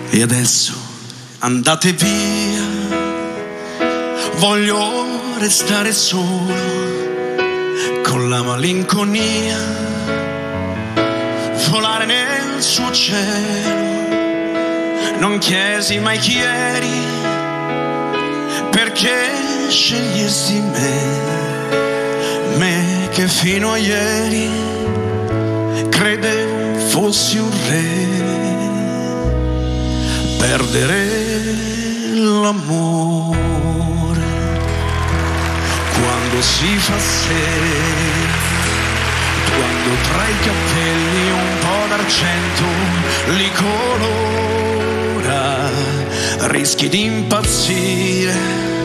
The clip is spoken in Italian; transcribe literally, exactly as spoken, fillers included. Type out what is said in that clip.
E adesso andate via, voglio restare solo con la malinconia, volare nel suo cielo. Non chiesi mai chi eri, perché scegliesti me, me che fino a ieri credevo fossi un re. Perdere l'amore quando si fa sé, quando tra i capelli un po' d'argento li colora, rischi di impazzire